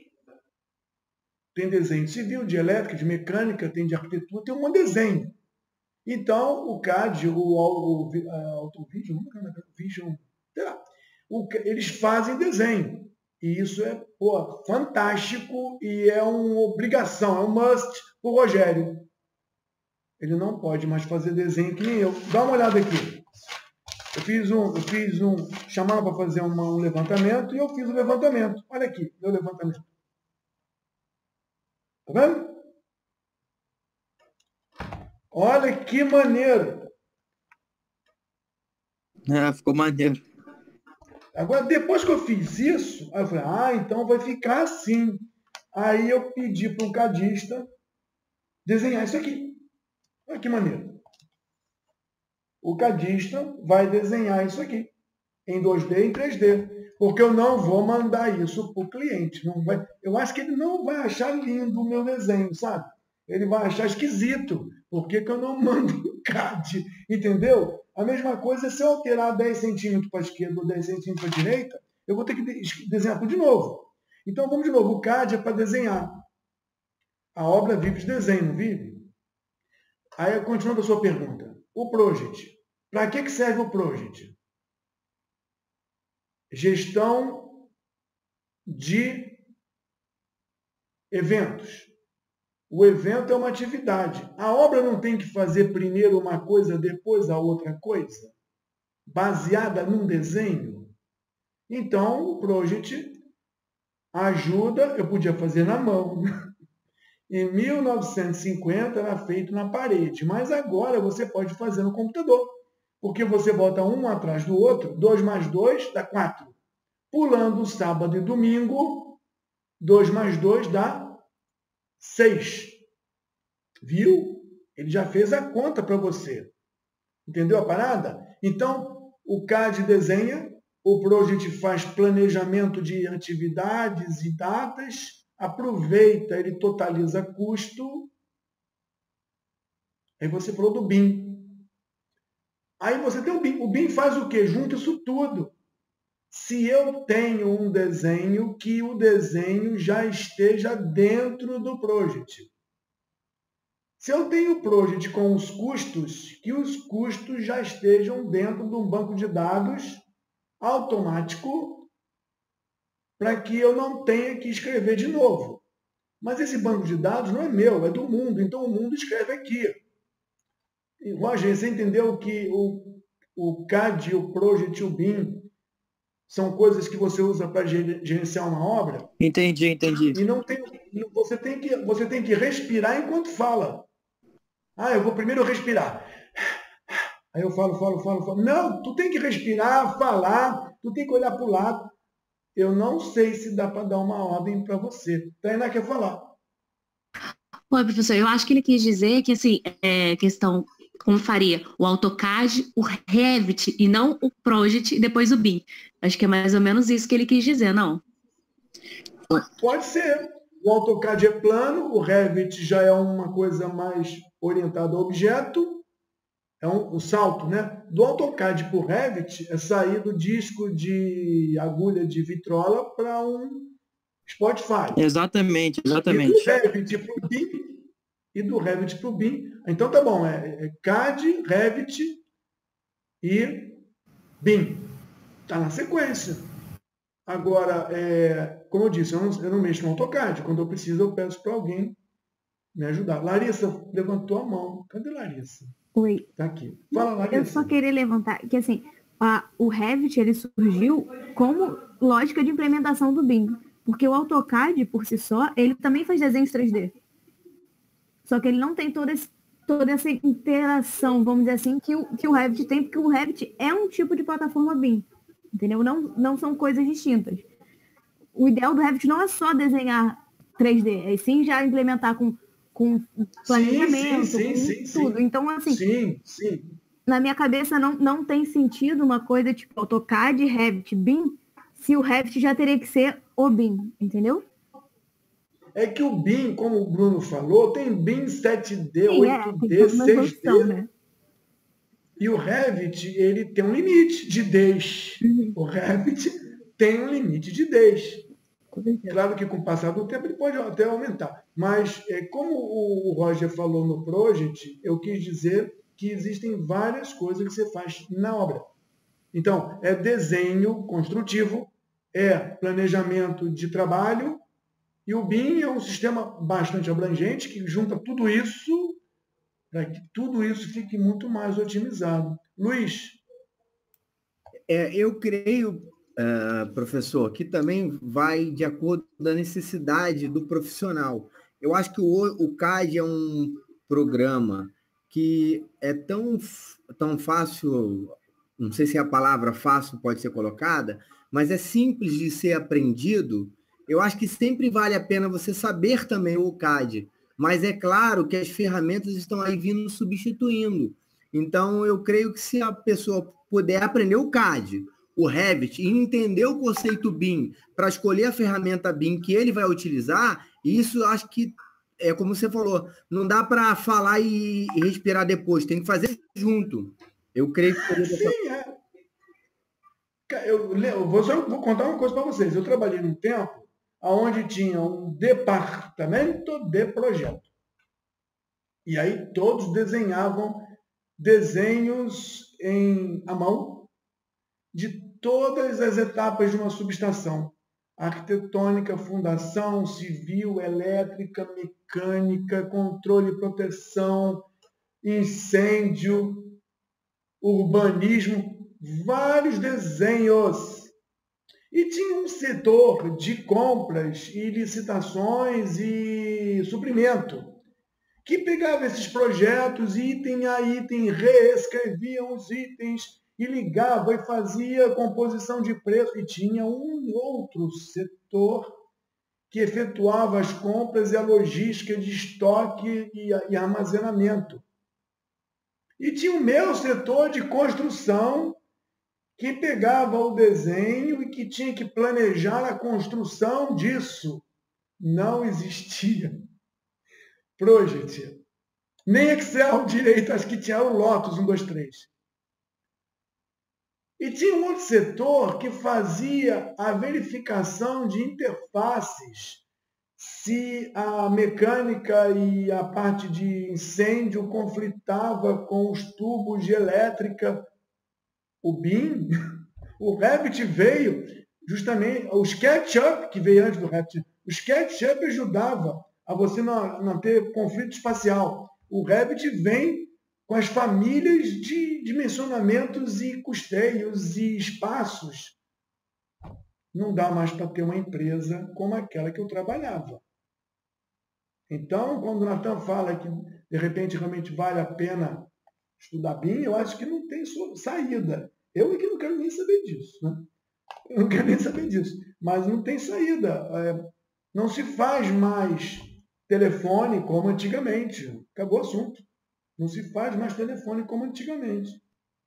Tem desenho civil, de elétrica, de mecânica, tem de arquitetura, tem um desenho. Então, o C A D, o, o, o AutoVision, Vision, o, eles fazem desenho. E isso é pô, fantástico e é uma obrigação, é um must para o Rogério. Ele não pode mais fazer desenho que nem eu. Dá uma olhada aqui. Eu fiz um, eu fiz um, chamaram para fazer uma, um levantamento e eu fiz o levantamento. Olha aqui, meu levantamento. Tá vendo? Olha que maneiro. É, ficou maneiro. Agora, depois que eu fiz isso, aí eu falei, ah, então vai ficar assim. Aí eu pedi para um cadista desenhar isso aqui. Olha que maneiro. O cadista vai desenhar isso aqui, em dois D e em três D. Porque eu não vou mandar isso para o cliente. Não vai, eu acho que ele não vai achar lindo o meu desenho, sabe? Ele vai achar esquisito. Por que que eu não mando o C A D? Entendeu? A mesma coisa é se eu alterar dez centímetros para a esquerda ou dez centímetros para a direita, eu vou ter que desenhar tudo de novo. Então, vamos de novo. O C A D é para desenhar. A obra vive de desenho, não vive? Aí, continuando a sua pergunta. O Project. Para que que serve o Project? Gestão de eventos. O evento é uma atividade. A obra não tem que fazer primeiro uma coisa, depois a outra coisa? Baseada num desenho? Então, o Project ajuda, eu podia fazer na mão. Em mil novecentos e cinquenta era feito na parede, mas agora você pode fazer no computador. Porque você bota um atrás do outro, dois mais dois dá quatro. Pulando sábado e domingo, dois mais dois dá seis. Viu? Ele já fez a conta para você. Entendeu a parada? Então, o C A D desenha, o Project faz planejamento de atividades e datas, aproveita, ele totaliza custo. Aí você falou do B I M. Aí você tem o B I M. O B I M faz o quê? Junta isso tudo. Se eu tenho um desenho, que o desenho já esteja dentro do Project. Se eu tenho o Project com os custos, que os custos já estejam dentro de um banco de dados automático, para que eu não tenha que escrever de novo. Mas esse banco de dados não é meu, é do mundo, então o mundo escreve aqui. E, Roger, você entendeu que o, o C A D, o Project e o B I M são coisas que você usa para gerenciar uma obra? Entendi, entendi. E não tem, você, tem que, você tem que respirar enquanto fala. Ah, eu vou primeiro respirar. Aí eu falo, falo, falo, falo. Não, tu tem que respirar, falar, tu tem que olhar para o lado. Eu não sei se dá para dar uma ordem para você. Tainá quer falar. Oi, professor, eu acho que ele quis dizer que, assim, é questão, como faria o AutoCAD, o Revit e não o Project e depois o B I M. Acho que é mais ou menos isso que ele quis dizer, não? Pode ser. O AutoCAD é plano, o Revit já é uma coisa mais orientada a objeto, é um, um salto, né? Do AutoCAD para o Revit é sair do disco de agulha de vitrola para um Spotify. Exatamente, E do exatamente. Revit para o B I M, e do Revit para o B I M. Então tá bom, é, é C A D, Revit e B I M. Está na sequência. Agora, é, como eu disse, eu não, eu não mexo no AutoCAD. Quando eu preciso, eu peço para alguém me ajudar. Larissa levantou a mão. Cadê Larissa? Oi. Está aqui. Fala, Larissa. Eu só queria levantar que, assim, a, o Revit ele surgiu como lógica de implementação do B I M. Porque o AutoCAD, por si só, ele também faz desenhos três D. Só que ele não tem toda, esse, toda essa interação, vamos dizer assim, que o, que o Revit tem, porque o Revit é um tipo de plataforma B I M. Entendeu? Não, não são coisas distintas. O ideal do Revit não é só desenhar três D, é sim já implementar com, com planejamento, sim, sim, com sim, tudo. sim. Então, assim, sim, sim. na minha cabeça não, não tem sentido uma coisa tipo AutoCAD, Revit, B I M, se o Revit já teria que ser o B I M, entendeu? É que o B I M, como o Bruno falou, tem B I M sete D, Sim, é, oito tem D, toda uma seis D. evolução, né? E o Revit, ele tem um limite de Ds. O Revit tem um limite de Ds. Claro que com o passar do tempo ele pode até aumentar. Mas, é, como o Roger falou no Project, eu quis dizer que existem várias coisas que você faz na obra. Então, é desenho construtivo, é planejamento de trabalho, e o B I M é um sistema bastante abrangente que junta tudo isso para que tudo isso fique muito mais otimizado. Luiz? É, eu creio, uh, professor, que também vai de acordo com a necessidade do profissional. Eu acho que o, o C A D é um programa que é tão, tão fácil, não sei se a palavra fácil pode ser colocada, mas é simples de ser aprendido. Eu acho que sempre vale a pena você saber também o C A D. Mas é claro que as ferramentas estão aí vindo substituindo. Então, eu creio que se a pessoa puder aprender o C A D, o Revit, e entender o conceito B I M para escolher a ferramenta B I M que ele vai utilizar, isso eu acho que, é como você falou, não dá para falar e, e respirar depois, tem que fazer junto. Eu creio que... Sim, é. Eu, eu vou, só, vou contar uma coisa para vocês. Eu trabalhei num tempo onde tinha um departamento de projeto. E aí todos desenhavam desenhos em, à mão de todas as etapas de uma subestação. Arquitetônica, fundação, civil, elétrica, mecânica, controle e proteção, incêndio, urbanismo, vários desenhos. E tinha um setor de compras e licitações e suprimento, que pegava esses projetos, item a item, reescrevia os itens e ligava e fazia composição de preço. E tinha um outro setor que efetuava as compras e a logística de estoque e, e armazenamento. E tinha o meu setor de construção, que pegava o desenho e que tinha que planejar a construção disso. Não existia Project, nem Excel direito, acho que tinha o Lotus um, dois, três. E tinha um outro setor que fazia a verificação de interfaces, se a mecânica e a parte de incêndio conflitava com os tubos de elétrica. O B I M, o Revit veio justamente, o SketchUp, que veio antes do Revit, o SketchUp ajudava a você não, não ter conflito espacial. O Revit vem com as famílias de dimensionamentos e custeios e espaços. Não dá mais para ter uma empresa como aquela que eu trabalhava. Então, quando o Natan fala que, de repente, realmente vale a pena estudar B I M, eu acho que não tem saída. Eu é que não quero nem saber disso. Né? Eu não quero nem saber disso. Mas não tem saída. É, não se faz mais telefone como antigamente. Acabou o assunto. Não se faz mais telefone como antigamente.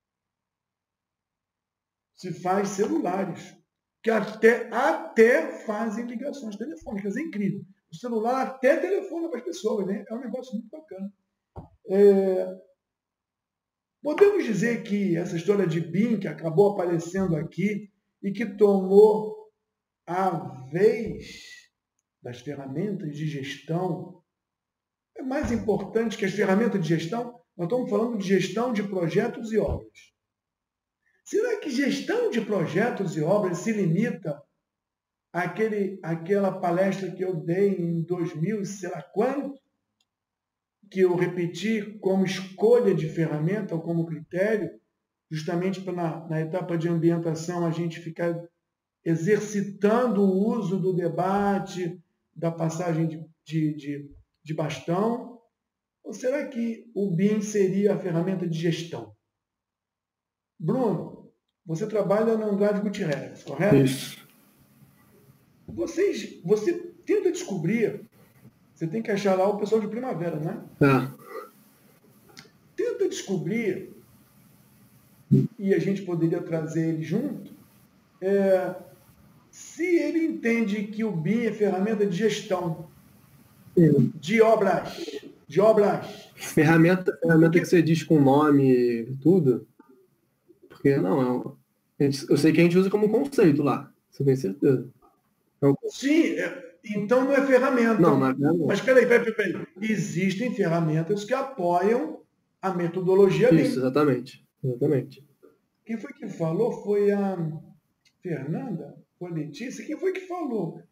Se faz celulares, que até, até fazem ligações telefônicas. É incrível. O celular até telefona para as pessoas. Né? É um negócio muito bacana. É... Podemos dizer que essa história de B I M, que acabou aparecendo aqui e que tomou a vez das ferramentas de gestão, é mais importante que as ferramentas de gestão. Nós estamos falando de gestão de projetos e obras. Será que gestão de projetos e obras se limita àquele, àquela palestra que eu dei em dois mil, sei lá quanto, que eu repeti como escolha de ferramenta ou como critério, justamente para na, na etapa de ambientação a gente ficar exercitando o uso do debate, da passagem de, de, de, de bastão? Ou será que o B I M seria a ferramenta de gestão? Bruno, você trabalha na Andrade Gutierrez, correto? Isso. Vocês, você tenta descobrir, você tem que achar lá o pessoal de primavera, né? Tá. Tenta descobrir, e a gente poderia trazer ele junto, é, se ele entende que o B I M é ferramenta de gestão de obras. De obras. Ferramenta, ferramenta que você diz com nome e tudo. Porque não, é um, eu sei que a gente usa como conceito lá. Você tem certeza? É um... Sim, é, então não é ferramenta. Não, não é ferramenta. Mas peraí, peraí, peraí. Existem ferramentas que apoiam a metodologia B I M. Isso, exatamente. Exatamente. Quem foi que falou? Foi a Fernanda? Foi a Letícia? Quem foi que falou?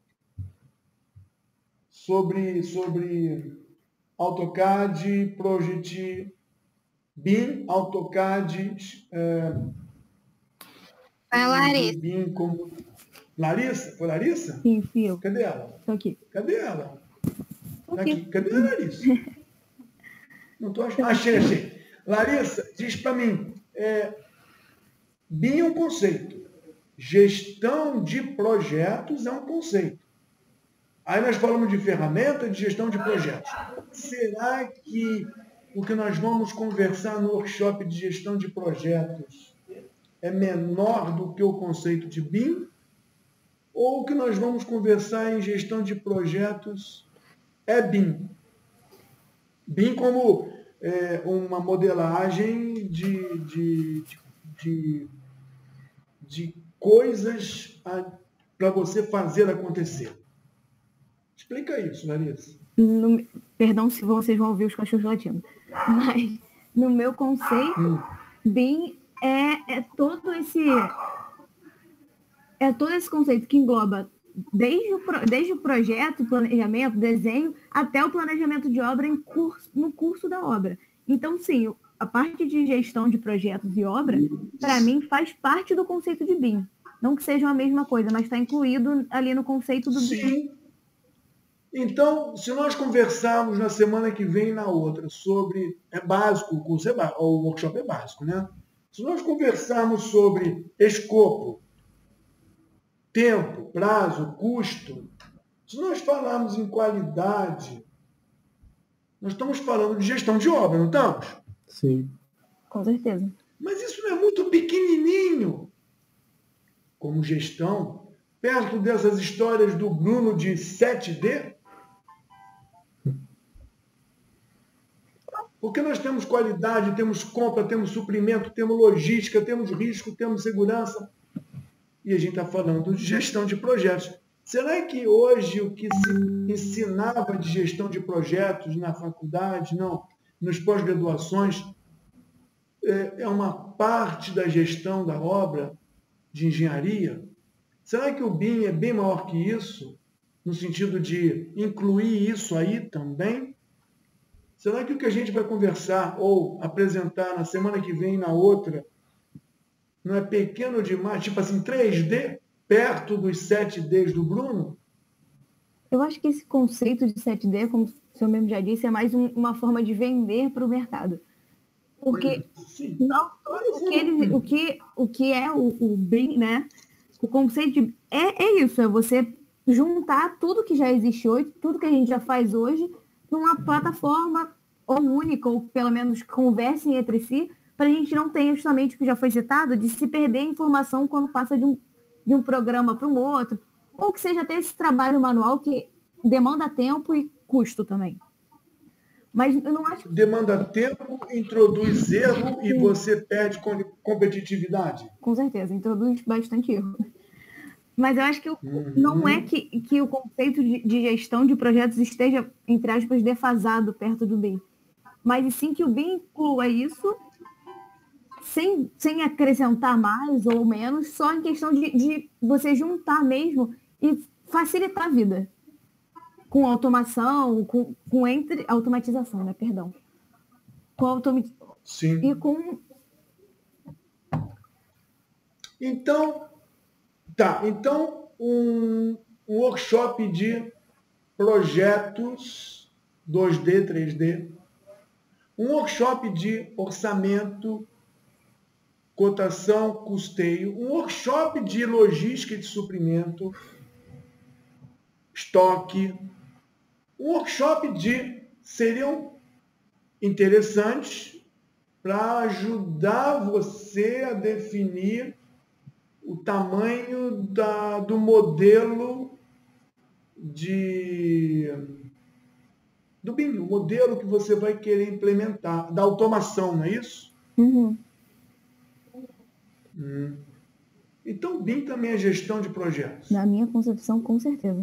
Sobre, sobre AutoCAD, Project, B I M, AutoCAD, é, Vai, Larissa. B I M como... Larissa? Foi Larissa? Sim, fui eu. Cadê ela? Estou aqui. Cadê ela? Tá aqui. aqui. Cadê a Larissa? Não estou achando. Achei, achei. Larissa, diz para mim, é, B I M é um conceito. Gestão de projetos é um conceito. Aí nós falamos de ferramenta de gestão de projetos. Será que o que nós vamos conversar no workshop de gestão de projetos é menor do que o conceito de B I M? Ou o que nós vamos conversar em gestão de projetos é B I M? B I M como é, uma modelagem de, de, de, de coisas para você fazer acontecer. Explica isso, Larissa. No, perdão se vocês vão ouvir os cachorros latindo. Mas, no meu conceito, hum. B I M é, é todo esse... É todo esse conceito que engloba desde o, desde o projeto, planejamento, desenho, até o planejamento de obra em curso, no curso da obra. Então, sim, a parte de gestão de projetos e obra, para mim, faz parte do conceito de B I M. Não que sejam a mesma coisa, mas está incluído ali no conceito do B I M. Sim. Então, se nós conversarmos na semana que vem e na outra sobre... É básico, o curso é básico, o workshop é básico, né? Se nós conversarmos sobre escopo, tempo, prazo, custo, se nós falarmos em qualidade, nós estamos falando de gestão de obra, não estamos? Sim. Com certeza. Mas isso não é muito pequenininho como gestão, perto dessas histórias do Bruno de sete D? Porque nós temos qualidade, temos compra, temos suprimento, temos logística, temos risco, temos segurança. E a gente está falando de gestão de projetos. Será que hoje o que se ensinava de gestão de projetos na faculdade, não, nas pós-graduações, é uma parte da gestão da obra de engenharia? Será que o B I M é bem maior que isso, no sentido de incluir isso aí também? Será que o que a gente vai conversar ou apresentar na semana que vem e na outra não é pequeno demais, tipo assim, três D, perto dos sete Ds do Bruno? Eu acho que esse conceito de sete D, como o senhor mesmo já disse, é mais um, uma forma de vender para o mercado. Porque não, o, que ele, o, que, o que é o, o B I M, né? O conceito de, é, é isso, é você juntar tudo que já existe hoje, tudo que a gente já faz hoje, numa plataforma ou única, ou pelo menos conversem entre si, para a gente não ter justamente o que já foi citado, de se perder a informação quando passa de um, de um programa para um outro, ou que seja até esse trabalho manual que demanda tempo e custo também. Mas eu não acho... Demanda tempo, introduz erro e você perde competitividade. Com certeza, introduz bastante erro. Mas eu acho que o, uhum. não é que, que o conceito de, de gestão de projetos esteja, entre aspas, defasado perto do B I M. Mas sim que o B I M inclua isso sem, sem acrescentar mais ou menos, só em questão de, de você juntar mesmo e facilitar a vida. Com automação, com, com entre... automatização, né? Perdão. Com automatização. Sim. E com... Então, tá. Então, um, um workshop de projetos dois D, três D. Um workshop de orçamento, cotação, custeio. Um workshop de logística de suprimento, estoque. Um workshop de seriam interessantes para ajudar você a definir o tamanho da, do modelo de, do B I M, o modelo que você vai querer implementar, da automação, não é isso? Uhum. Hum. Então, o B I M também é gestão de projetos. Na minha concepção, com certeza.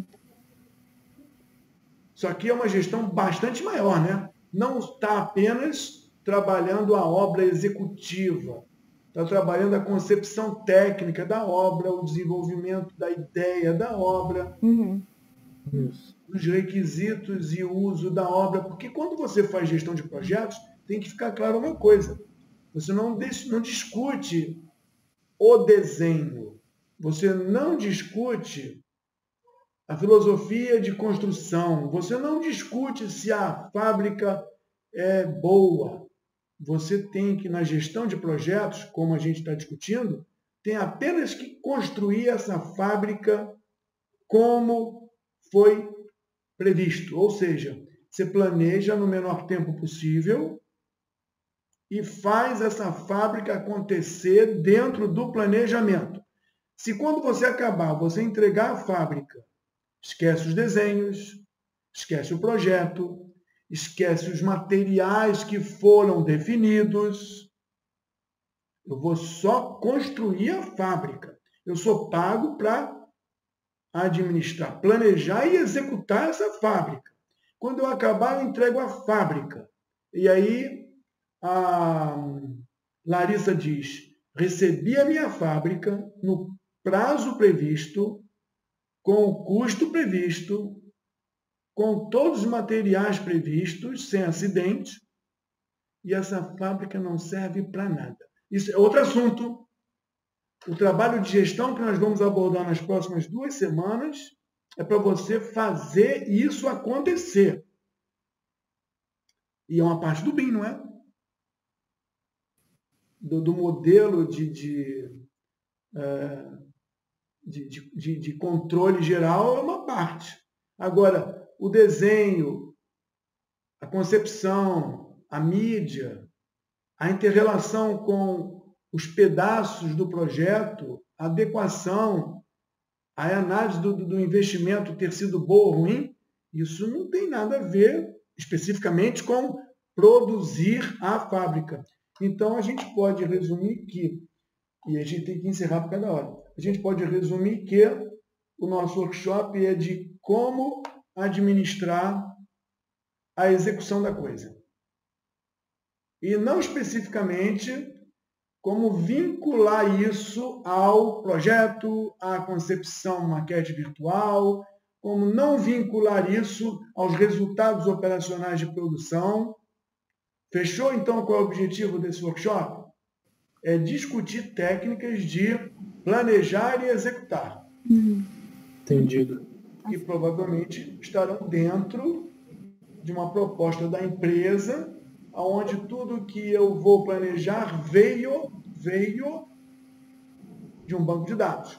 Só que é uma gestão bastante maior, né? Não está apenas trabalhando a obra executiva, está trabalhando a concepção técnica da obra, o desenvolvimento da ideia da obra, uhum. os requisitos e o uso da obra. Porque quando você faz gestão de projetos, tem que ficar claro uma coisa. Você não, não discute o desenho, você não discute a filosofia de construção, você não discute se a fábrica é boa. Você tem que, na gestão de projetos, como a gente está discutindo, tem apenas que construir essa fábrica como foi previsto. Ou seja, você planeja no menor tempo possível e faz essa fábrica acontecer dentro do planejamento. Se quando você acabar, você entregar a fábrica, esquece os desenhos, esquece o projeto, esquece os materiais que foram definidos. Eu vou só construir a fábrica. Eu sou pago para administrar, planejar e executar essa fábrica. Quando eu acabar, eu entrego a fábrica. E aí a Larissa diz, recebi a minha fábrica no prazo previsto, com o custo previsto, com todos os materiais previstos, sem acidente, e essa fábrica não serve para nada. Isso é outro assunto. O trabalho de gestão que nós vamos abordar nas próximas duas semanas é para você fazer isso acontecer. E é uma parte do B I M, não é? Do, do modelo de, de, uh, de, de, de controle geral é uma parte. Agora, o desenho, a concepção, a mídia, a inter-relação com os pedaços do projeto, a adequação, a análise do, do investimento ter sido bom ou ruim, isso não tem nada a ver especificamente com produzir a fábrica. Então, a gente pode resumir que, e a gente tem que encerrar por cada hora, a gente pode resumir que o nosso workshop é de como administrar a execução da coisa. E não especificamente como vincular isso ao projeto, à concepção maquete virtual, como não vincular isso aos resultados operacionais de produção. Fechou, então, qual é o objetivo desse workshop? É discutir técnicas de planejar e executar. Uhum. Entendido. Que provavelmente estarão dentro de uma proposta da empresa, onde tudo que eu vou planejar veio, veio de um banco de dados.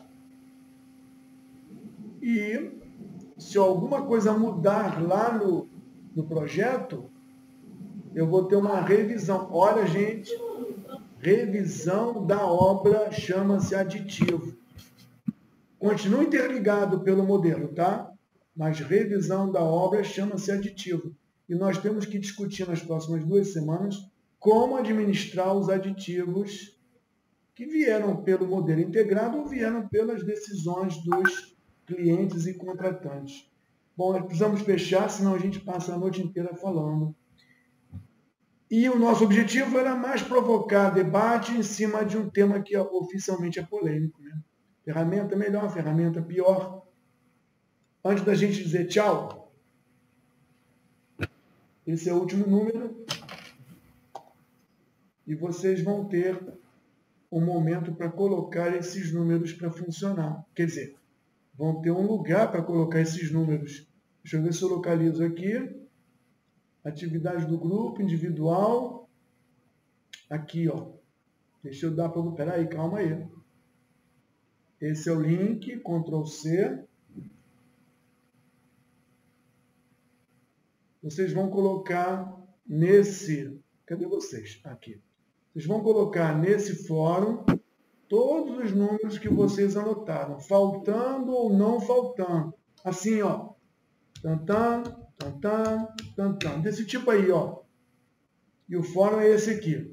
E se alguma coisa mudar lá no, no projeto, eu vou ter uma revisão. Olha, gente, revisão da obra chama-se aditivo. Continua interligado pelo modelo, tá? Mas revisão da obra chama-se aditivo. e nós temos que discutir nas próximas duas semanas como administrar os aditivos que vieram pelo modelo integrado ou vieram pelas decisões dos clientes e contratantes. Bom, nós precisamos fechar, senão a gente passa a noite inteira falando. E o nosso objetivo era mais provocar debate em cima de um tema que oficialmente é polêmico, né? Ferramenta melhor, ferramenta pior. Antes da gente dizer tchau, esse é o último número e vocês vão ter um momento para colocar esses números para funcionar. Quer dizer, vão ter um lugar para colocar esses números. Deixa eu ver se eu localizo aqui. Atividade do grupo, individual. Aqui, ó. Deixa eu dar para... Peraí, calma aí. Esse é o link, control C. Vocês vão colocar nesse... Cadê vocês? Aqui. Vocês vão colocar nesse fórum todos os números que vocês anotaram, faltando ou não faltando. Assim, ó. Tantã, tantã, tantã. Desse tipo aí, ó. E o fórum é esse aqui.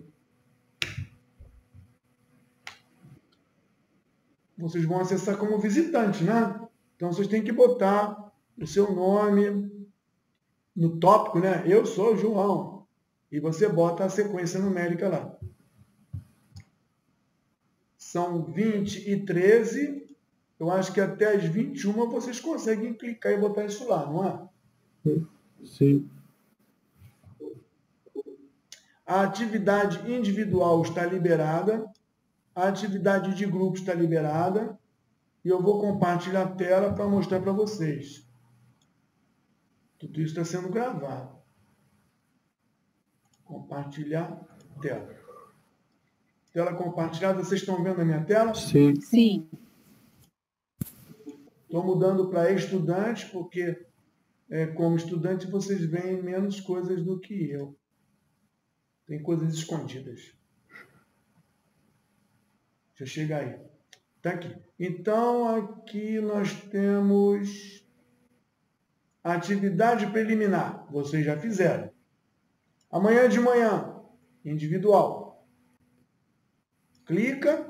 Vocês vão acessar como visitante, né? Então, vocês têm que botar o seu nome no tópico, né? Eu sou o João. E você bota a sequência numérica lá. São vinte e treze. Eu acho que até as vinte e uma vocês conseguem clicar e botar isso lá, não é? Sim. A atividade individual está liberada. A atividade de grupo está liberada. E eu vou compartilhar a tela para mostrar para vocês. Tudo isso está sendo gravado. Compartilhar tela. Tela compartilhada. Vocês estão vendo a minha tela? Sim. Sim. Estou mudando para estudante, porque é, como estudante vocês veem menos coisas do que eu. Tem coisas escondidas. Deixa eu chegar aí. Está aqui. Então, aqui nós temos atividade preliminar. Vocês já fizeram. Amanhã de manhã, individual. Clica.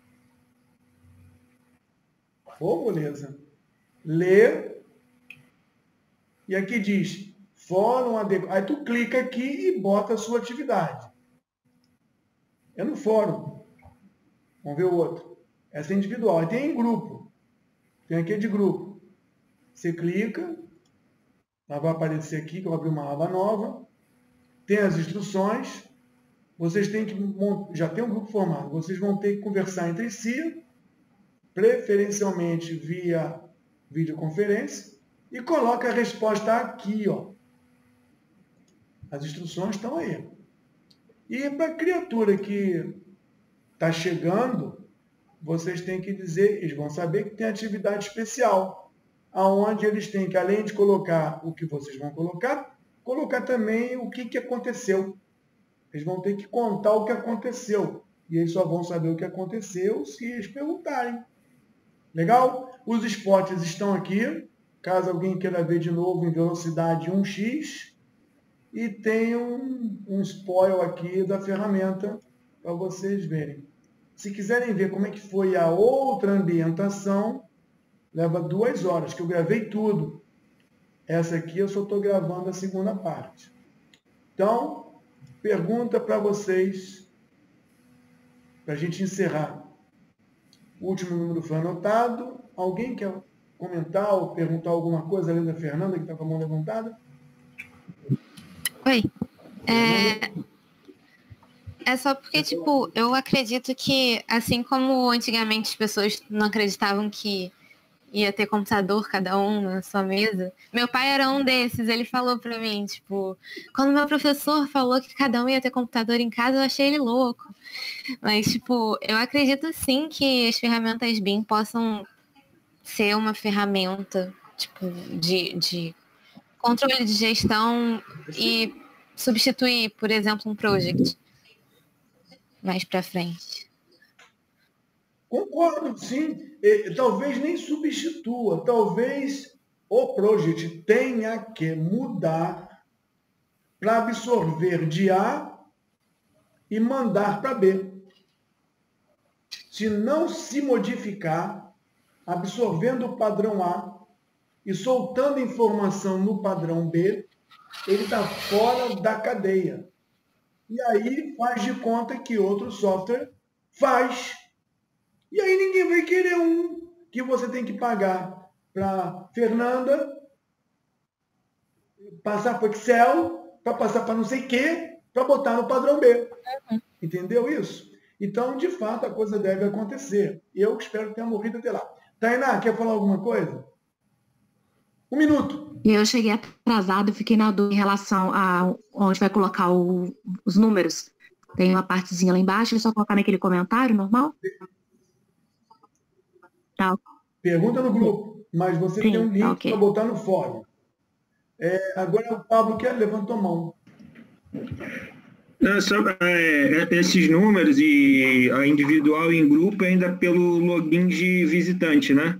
Oh, beleza. Lê. E aqui diz, fórum adequado. Aí tu clica aqui e bota a sua atividade. É no fórum. Vamos ver o outro. Essa é individual. Aí tem em grupo. Tem aqui de grupo. Você clica. Ela vai aparecer aqui, que eu vou abrir uma aba nova. Tem as instruções. Vocês têm que... Já tem um grupo formado. Vocês vão ter que conversar entre si. Preferencialmente via videoconferência. E coloca a resposta aqui, ó. As instruções estão aí. E para a criatura que está chegando, vocês têm que dizer, eles vão saber que tem atividade especial, aonde eles têm que, além de colocar o que vocês vão colocar, colocar também o que, que aconteceu. Eles vão ter que contar o que aconteceu. E eles só vão saber o que aconteceu se eles perguntarem. Legal? Os esportes estão aqui. Caso alguém queira ver de novo em velocidade um x. E tem um, um spoil aqui da ferramenta para vocês verem. Se quiserem ver como é que foi a outra ambientação, leva duas horas, que eu gravei tudo. Essa aqui eu só estou gravando a segunda parte. Então, pergunta para vocês, para a gente encerrar. O último número foi anotado. Alguém quer comentar ou perguntar alguma coisa além da Fernanda, que está com a mão levantada? Oi. É... é só porque, tipo, eu acredito que, assim como antigamente as pessoas não acreditavam que ia ter computador, cada um na sua mesa, meu pai era um desses. Ele falou pra mim, tipo, quando meu professor falou que cada um ia ter computador em casa, eu achei ele louco. Mas, tipo, eu acredito sim que as ferramentas B I M possam ser uma ferramenta, tipo, de, de controle de gestão e substituir, por exemplo, um project mais para frente. Concordo, sim. E, talvez nem substitua. Talvez o project tenha que mudar para absorver de A e mandar para B. Se não se modificar, absorvendo o padrão A e soltando informação no padrão B, ele está fora da cadeia. E aí faz de conta que outro software faz. E aí ninguém vai querer um que você tem que pagar para Fernanda, passar para o Excel, para passar para não sei o quê, para botar no padrão B. Entendeu isso? Então, de fato, a coisa deve acontecer. E eu espero que tenha morrido até lá. Tainá, quer falar alguma coisa? Um minuto. E eu cheguei atrasado e fiquei na dúvida em relação a onde vai colocar o- os números. Tem uma partezinha lá embaixo, é só colocar naquele comentário normal? Tá. Pergunta no grupo, mas você Sim, tem um link tá, ok. para botar no fórum. É, agora o Pablo que levantou a mão. Não, só, é, esses números e a individual e em grupo ainda pelo login de visitante, né?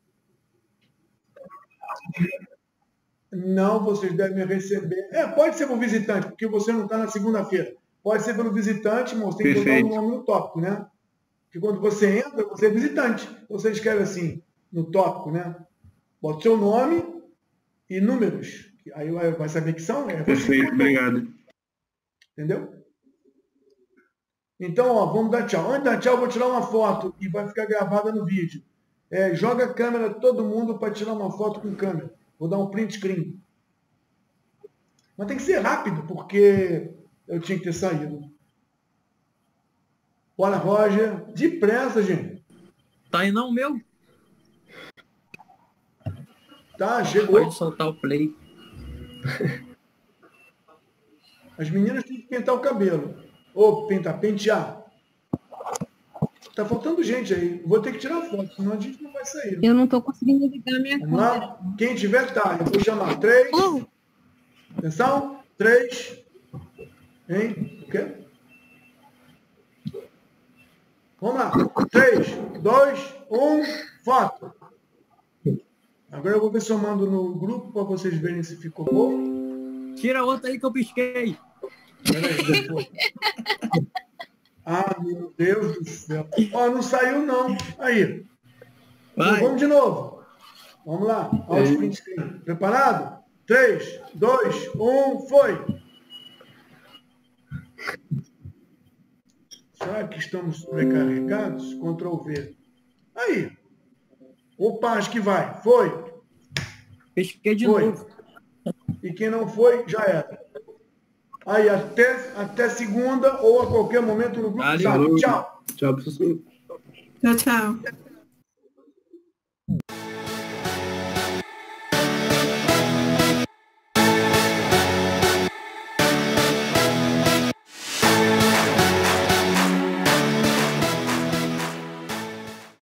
Não, vocês devem receber. É, pode ser para o visitante, porque você não está na segunda-feira. Pode ser pelo visitante, mas você tem que botar Perfeito. o nome no tópico, né? Porque quando você entra, você é visitante. Você escreve assim, no tópico, né? Bota o seu nome e números. Aí vai vai saber que são. É você que Perfeito, botou. obrigado. Entendeu? Então, ó, vamos dar tchau. Antes de dar tchau, eu vou tirar uma foto e vai ficar gravada no vídeo. É, joga a câmera, todo mundo, para tirar uma foto com câmera. Vou dar um print screen. Mas tem que ser rápido, porque eu tinha que ter saído. Bora, Roger. Depressa, gente. Tá aí não, meu? Tá, chegou. Pode soltar o play. As meninas têm que pintar o cabelo. Ou pintar, pentear. Tá faltando gente aí. Vou ter que tirar foto, senão a gente não vai sair. Eu não tô conseguindo ligar a minha Vamos câmera. lá? Quem tiver, tá. Eu vou chamar. Três. Atenção. Três. Hein? O quê? Vamos lá. Três, dois, um, foto. Agora eu vou ver se eu mando no grupo para vocês verem se ficou bom. Tira outra aí que eu pisquei. Peraí, depois. Ah, meu Deus do céu. Ó, não saiu não. Aí. Então, Vai. vamos de novo. Vamos lá. Olha o sprint screen. Preparado? Três, dois, um, foi. Será que estamos sobrecarregados? Ctrl V. Aí. Opa, acho que vai. Foi. Pisquei de Foi. novo. E quem não foi, já era. Aí, até, até segunda ou a qualquer momento no grupo. Valeu. Tchau. Tchau, professor. Tchau, tchau.